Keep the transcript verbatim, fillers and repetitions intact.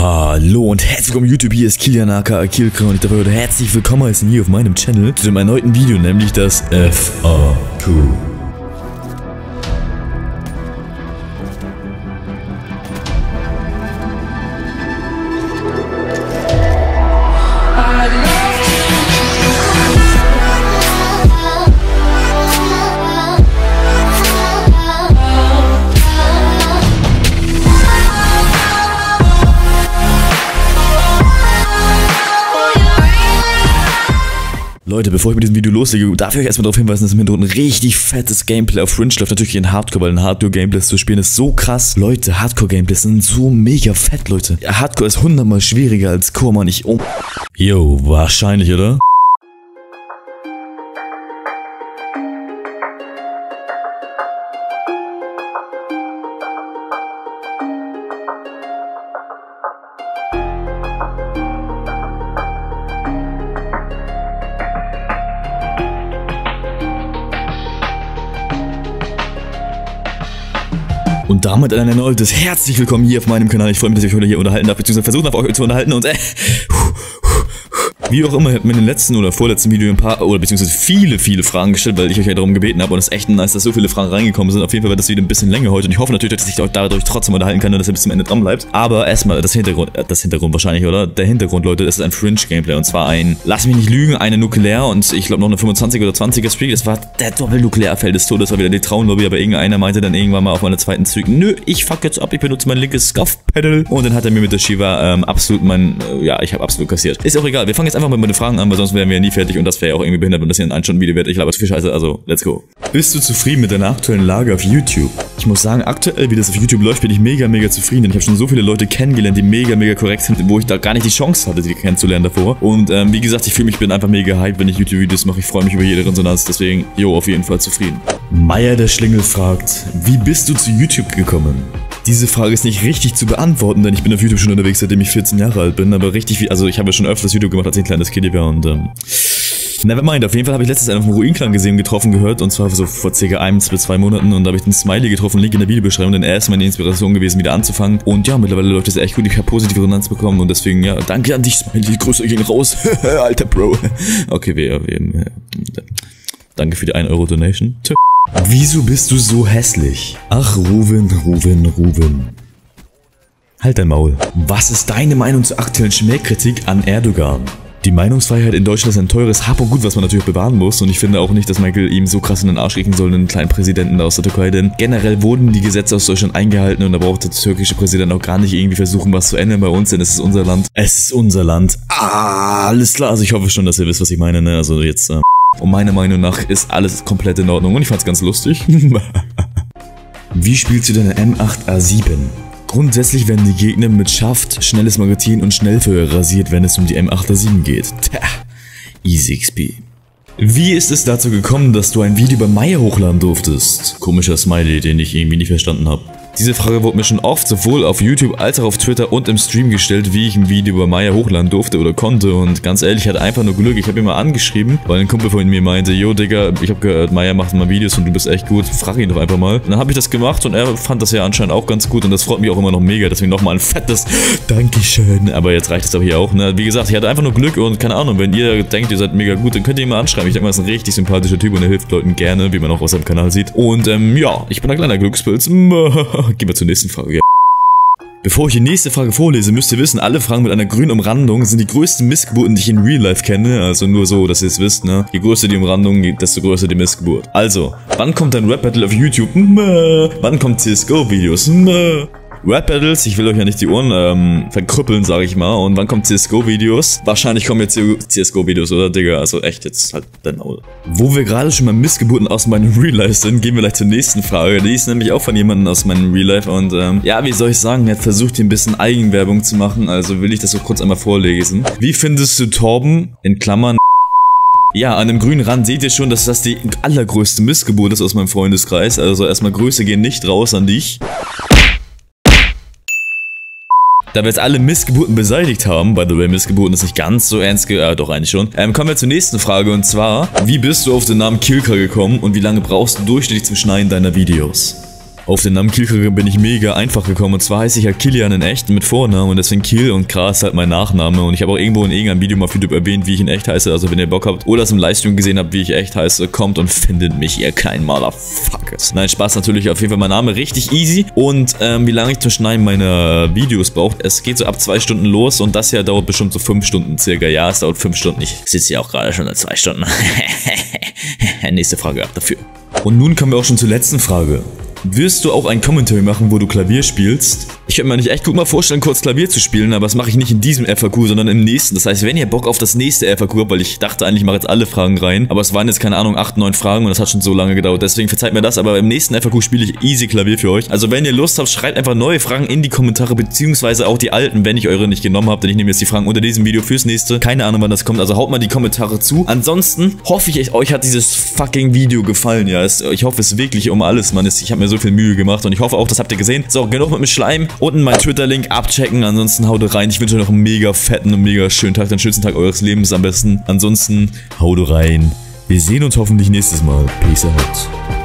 Hallo und herzlich willkommen YouTube, hier ist Kilian aka Kilkra und ich darf heute herzlich willkommen heißen hier auf meinem Channel zu dem erneuten Video, nämlich das F A Q. Leute, bevor ich mit diesem Video loslege, darf ich euch erstmal darauf hinweisen, dass im Hintergrund ein richtig fettes Gameplay auf Fringe läuft. Natürlich in Hardcore, weil ein Hardcore-Gameplay zu spielen ist so krass. Leute, Hardcore-Gameplays sind so mega fett, Leute. Ja, Hardcore ist hundertmal schwieriger als Core, Mann. Ich, oh. Yo, wahrscheinlich, oder? Und damit ein erneutes herzlich willkommen hier auf meinem Kanal. Ich freue mich, dass ich euch heute hier unterhalten darf, beziehungsweise versuchen darf, euch zu unterhalten und äh, wie auch immer, ich habe mir in den letzten oder vorletzten Video ein paar, oder beziehungsweise viele, viele Fragen gestellt, weil ich euch ja darum gebeten habe und es ist echt nice, dass so viele Fragen reingekommen sind. Auf jeden Fall wird das Video ein bisschen länger heute und ich hoffe natürlich, dass ich euch dadurch trotzdem unterhalten kann und dass ihr bis zum Ende dran bleibt. Aber erstmal das Hintergrund, äh, das Hintergrund wahrscheinlich, oder? Der Hintergrund, Leute, das ist ein Fringe-Gameplay und zwar ein, lass mich nicht lügen, eine Nuklear und ich glaube noch eine fünfundzwanziger oder zwanziger Streak. Das war der Doppel-Nuklearfeld des Todes, das war wieder die Traumlobby, aber irgendeiner meinte dann irgendwann mal auf meiner zweiten Streak, nö, ich fuck jetzt ab, ich benutze mein linkes Scuff-Pedal und dann hat er mir mit der Shiva ähm, absolut mein, äh, ja, ich habe absolut kassiert. Ist auch egal, wir fangen jetzt einfach mal mit den Fragen an, weil sonst wären wir ja nie fertig und das wäre ja auch irgendwie behindert, wenn das hier ein Ein-Stunden-Video wird. Ich laber zu viel Scheiße, also let's go. Bist du zufrieden mit deiner aktuellen Lage auf YouTube? Ich muss sagen, aktuell, wie das auf YouTube läuft, bin ich mega, mega zufrieden, denn ich habe schon so viele Leute kennengelernt, die mega, mega korrekt sind, wo ich da gar nicht die Chance hatte, die kennenzulernen davor. Und ähm, wie gesagt, ich fühle mich, bin einfach mega hyped, wenn ich YouTube-Videos mache. Ich freue mich über jede Resonanz, deswegen, jo, auf jeden Fall zufrieden. Meier der Schlingel fragt, wie bist du zu YouTube gekommen? Diese Frage ist nicht richtig zu beantworten, denn ich bin auf YouTube schon unterwegs, seitdem ich vierzehn Jahre alt bin, aber richtig viel, also ich habe ja schon öfters YouTube gemacht, als ich ein kleines Kiddie war und ähm, nevermind, auf jeden Fall habe ich letztes Jahr vom Ruin-Clan gesehen, getroffen, gehört und zwar so vor circa eins bis zwei Monaten und da habe ich den Smiley getroffen, Link in der Videobeschreibung, denn er ist meine Inspiration gewesen, wieder anzufangen und ja, mittlerweile läuft es echt gut, ich habe positive Resonanz bekommen und deswegen, ja, danke an dich, Smiley, Grüße gehen raus, alter Bro. Okay, wir, wir, wir, danke für die ein Euro Donation. Wieso bist du so hässlich? Ach, Ruven, Ruven, Ruven. Halt dein Maul. Was ist deine Meinung zur aktuellen Schmähkritik an Erdogan? Die Meinungsfreiheit in Deutschland ist ein teures Hab und Gut, was man natürlich bewahren muss. Und ich finde auch nicht, dass Michael ihm so krass in den Arsch kriegen soll, einen kleinen Präsidenten aus der Türkei. Denn generell wurden die Gesetze aus Deutschland eingehalten und da braucht der türkische Präsident auch gar nicht irgendwie versuchen, was zu ändern bei uns, denn es ist unser Land. Es ist unser Land. Ah, alles klar. Also ich hoffe schon, dass ihr wisst, was ich meine, ne? Also jetzt, äh, und meiner Meinung nach ist alles komplett in Ordnung und ich fand's ganz lustig. Wie spielst du deine M acht A sieben? Grundsätzlich werden die Gegner mit Schaft, schnelles Magazin und Schnellfeuer rasiert, wenn es um die M acht A sieben geht. Tja, easy X P. Wie ist es dazu gekommen, dass du ein Video bei Meier hochladen durftest? Komischer Smiley, den ich irgendwie nicht verstanden habe. Diese Frage wurde mir schon oft sowohl auf YouTube als auch auf Twitter und im Stream gestellt, wie ich ein Video bei Meier hochladen durfte oder konnte und ganz ehrlich, ich hatte einfach nur Glück, ich habe ihn mal angeschrieben, weil ein Kumpel von mir meinte, yo Digga, ich habe gehört, Meier macht mal Videos und du bist echt gut, frag ihn doch einfach mal. Und dann habe ich das gemacht und er fand das ja anscheinend auch ganz gut und das freut mich auch immer noch mega, deswegen nochmal ein fettes Dankeschön, aber jetzt reicht es doch hier auch, ne? Wie gesagt, ich hatte einfach nur Glück und keine Ahnung, wenn ihr denkt, ihr seid mega gut, dann könnt ihr ihn mal anschreiben, ich denke mal, er ist ein richtig sympathischer Typ und er hilft Leuten gerne, wie man auch aus seinem Kanal sieht und ähm, ja, ich bin ein kleiner Glückspilz. Gehen wir zur nächsten Frage. Bevor ich die nächste Frage vorlese, müsst ihr wissen, alle Fragen mit einer grünen Umrandung sind die größten Missgeburten, die ich in Real Life kenne. Also nur so, dass ihr es wisst, ne? Je größer die Umrandung, desto größer die Missgeburt. Also, wann kommt ein Rap-Battle auf YouTube? Wann kommt C S G O-Videos? Rap-Battles, ich will euch ja nicht die Ohren ähm, verkrüppeln, sage ich mal. Und wann kommt C S G O-Videos? Wahrscheinlich kommen jetzt C S G O-Videos, oder Digga? Also echt, jetzt halt dein Maul. Wo wir gerade schon mal Missgeburten aus meinem Real Life sind, gehen wir gleich zur nächsten Frage. Die ist nämlich auch von jemandem aus meinem Real Life. Und ähm, ja, wie soll ich sagen, er hat versucht, hier ein bisschen Eigenwerbung zu machen. Also will ich das so kurz einmal vorlesen. Wie findest du Torben, in Klammern, ja, an dem grünen Rand seht ihr schon, dass das die allergrößte Missgeburt ist aus meinem Freundeskreis. Also erstmal Grüße gehen nicht raus an dich. Da wir jetzt alle Missgeburten beseitigt haben, by the way, Missgeburten ist nicht ganz so ernst ge... Äh, doch eigentlich schon. Ähm, kommen wir zur nächsten Frage und zwar, wie bist du auf den Namen Kilkra gekommen und wie lange brauchst du durchschnittlich zum Schneiden deiner Videos? Auf den Namen Kiel bin ich mega einfach gekommen. Und zwar heiße ich ja Kilian in echt mit Vornamen und deswegen Kiel und Kra ist halt mein Nachname. Und ich habe auch irgendwo in irgendeinem Video mal auf YouTube erwähnt, wie ich in echt heiße. Also wenn ihr Bock habt oder es im Livestream gesehen habt, wie ich echt heiße, kommt und findet mich, ihr kleinen Motherfuckers. Nein, Spaß natürlich, auf jeden Fall mein Name richtig easy. Und ähm, wie lange ich zum Schneiden meiner Videos brauche, es geht so ab zwei Stunden los und das hier dauert bestimmt so fünf Stunden circa. Ja, es dauert fünf Stunden. Ich sitze ja auch gerade schon in zwei Stunden. Nächste Frage ab dafür. Und nun kommen wir auch schon zur letzten Frage. Wirst du auch ein Commentary machen, wo du Klavier spielst? Ich könnte mir nicht echt gut mal vorstellen, kurz Klavier zu spielen, aber das mache ich nicht in diesem F A Q, sondern im nächsten. Das heißt, wenn ihr Bock auf das nächste F A Q habt, weil ich dachte eigentlich, ich mache jetzt alle Fragen rein, aber es waren jetzt, keine Ahnung, acht, neun Fragen und das hat schon so lange gedauert, deswegen verzeiht mir das, aber im nächsten F A Q spiele ich easy Klavier für euch. Also wenn ihr Lust habt, schreibt einfach neue Fragen in die Kommentare, beziehungsweise auch die alten, wenn ich eure nicht genommen habe, denn ich nehme jetzt die Fragen unter diesem Video fürs nächste. Keine Ahnung, wann das kommt, also haut mal die Kommentare zu. Ansonsten hoffe ich, euch hat dieses fucking Video gefallen, ja. Es, ich hoffe es wirklich um alles, Mann. Ich habe mir so viel Mühe gemacht und ich hoffe auch, das habt ihr gesehen. So, genug mit dem Schleim. Unten mein Twitter-Link abchecken. Ansonsten haut rein. Ich wünsche euch noch einen mega fetten und mega schönen Tag. Den schönsten Tag eures Lebens am besten. Ansonsten haut rein. Wir sehen uns hoffentlich nächstes Mal. Peace out.